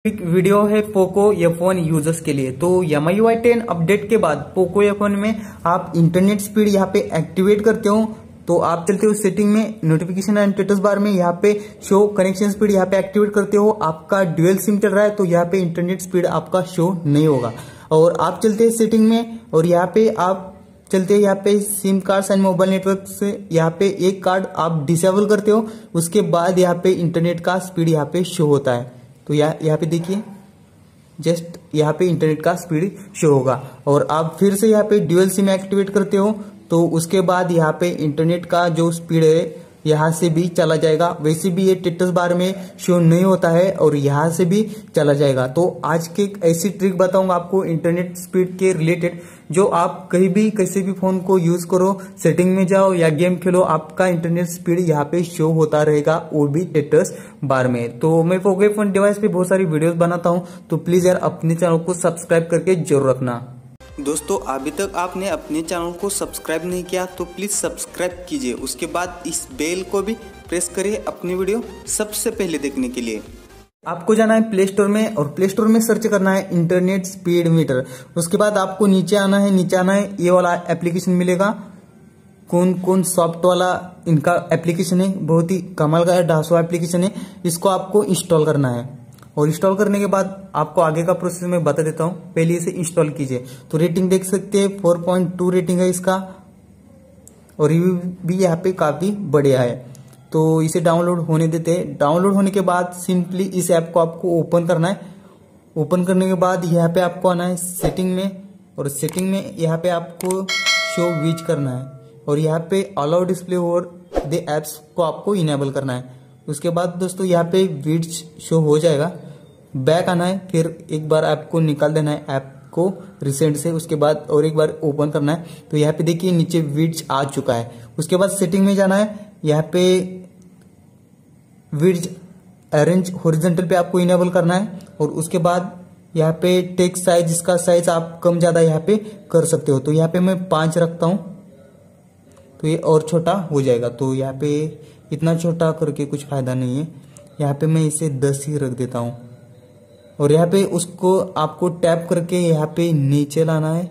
एक वीडियो है Poco F1 users के लिए। तो MIUI 10 अपडेट के बाद पोको F1 में आप इंटरनेट स्पीड यहाँ पे एक्टिवेट करते हो तो आप चलते हो सेटिंग में, नोटिफिकेशन एंड स्टेटस बार में यहाँ पे शो कनेक्शन स्पीड यहाँ पे एक्टिवेट करते हो। आपका ड्यूअल सिम चल रहा है तो यहाँ पे इंटरनेट स्पीड आपका शो नहीं होगा। और आप चलते हैं सेटिंग में और यहाँ पे आप चलते हैं यहाँ पे SIM card and mobile network से यहाँ पे एक कार्ड आप डिसेबल करते हो, उसके बाद यहाँ पे इंटरनेट का स्पीड यहाँ पे शो होता है। तो यहाँ पे देखिए जस्ट यहाँ पे इंटरनेट का स्पीड शो होगा। और आप फिर से यहाँ पे ड्यूअल सिम एक्टिवेट करते हो तो उसके बाद यहाँ पे इंटरनेट का जो स्पीड है यहाँ से भी चला जाएगा। वैसे भी ये स्टेटस बार में शो नहीं होता है और यहाँ से भी चला जाएगा। तो आज के एक ऐसी ट्रिक बताऊंगा आपको इंटरनेट स्पीड के रिलेटेड, जो आप कहीं भी किसी भी फोन को यूज करो, सेटिंग में जाओ या गेम खेलो, आपका इंटरनेट स्पीड यहाँ पे शो होता रहेगा, वो भी स्टेटस बार में। तो मैं पोको F1 डिवाइस पे बहुत सारी वीडियोस बनाता हूँ, तो प्लीज यार अपने चैनल को सब्सक्राइब करके जरूर रखना। दोस्तों अभी तक आपने अपने चैनल को सब्सक्राइब नहीं किया तो प्लीज़ सब्सक्राइब कीजिए, उसके बाद इस बेल को भी प्रेस करिए अपनी वीडियो सबसे पहले देखने के लिए। आपको जाना है प्ले स्टोर में और प्ले स्टोर में सर्च करना है इंटरनेट स्पीड मीटर। उसके बाद आपको नीचे आना है, ये वाला एप्लीकेशन मिलेगा। कौन सॉफ्ट वाला इनका एप्लीकेशन है, बहुत ही कमाल का डासो एप्लीकेशन है। इसको आपको इंस्टॉल करना है और इंस्टॉल करने के बाद आपको आगे का प्रोसेस मैं बता देता हूं। पहले इसे इंस्टॉल कीजिए। तो रेटिंग देख सकते हैं 4.2 रेटिंग है इसका और रिव्यू भी यहाँ पे काफी बढ़िया है। तो इसे डाउनलोड होने देते हैं। डाउनलोड होने के बाद सिंपली इस ऐप को आपको ओपन करना है। ओपन करने के बाद यहाँ पे आपको आना है सेटिंग में और सेटिंग में यहाँ पे आपको शो विच करना है और यहाँ पे allow display over the apps को आपको इनेबल करना है। उसके बाद दोस्तों यहाँ पे विड्स शो हो जाएगा। बैक आना है, फिर एक बार ऐप को निकाल देना है ऐप को रिसेंट से, उसके बाद और एक बार ओपन करना है। तो यहाँ पे देखिए नीचे विड्स आ चुका है। उसके बाद सेटिंग में जाना है, यहाँ पे विड्स अरेंज हॉरिजॉन्टल पे आपको इनेबल करना है और उसके बाद यहाँ पे टेक्स्ट साइज, इसका साइज आप कम ज्यादा यहाँ पे कर सकते हो। तो यहाँ पे मैं 5 रखता हूँ तो ये और छोटा हो जाएगा। तो यहाँ पे इतना छोटा करके कुछ फायदा नहीं है, यहाँ पे मैं इसे 10 ही रख देता हूँ। और यहाँ पे उसको आपको टैप करके यहाँ पे नीचे लाना है।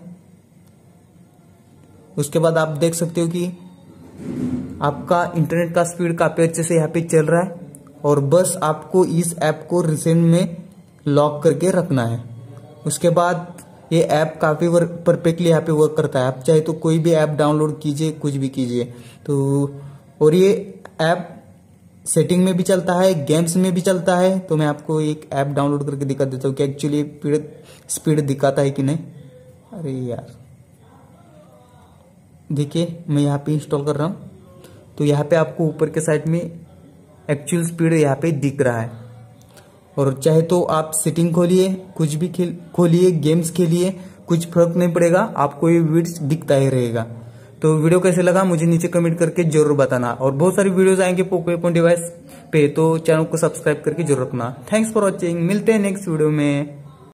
उसके बाद आप देख सकते हो कि आपका इंटरनेट का स्पीड काफी अच्छे से यहाँ पे चल रहा है और बस आपको इस ऐप को रिसेंट में लॉक करके रखना है। उसके बाद ये ऐप काफी परफेक्टली यहाँ पे वर्क करता है। आप चाहे तो कोई भी ऐप डाउनलोड कीजिए, कुछ भी कीजिए। तो और ये ऐप सेटिंग में भी चलता है, गेम्स में भी चलता है। तो मैं आपको एक ऐप डाउनलोड करके दिखा देता हूँ कि एक्चुअली स्पीड दिखाता है कि नहीं। अरे यार देखिए मैं यहाँ पे इंस्टॉल कर रहा हूँ तो यहाँ पे आपको ऊपर के साइड में एक्चुअल स्पीड यहाँ पे दिख रहा है। और चाहे तो आप सेटिंग खोलिए, कुछ भी खोलिए, गेम्स खेलिए, कुछ फर्क नहीं पड़ेगा, आपको ये वीडियो दिखता ही रहेगा। तो वीडियो कैसे लगा मुझे नीचे कमेंट करके जरूर बताना। और बहुत सारी वीडियोस आएंगे पोको F1 डिवाइस पे, तो चैनल को सब्सक्राइब करके जरूर रखना। थैंक्स फॉर वॉचिंग, मिलते हैं नेक्स्ट वीडियो में।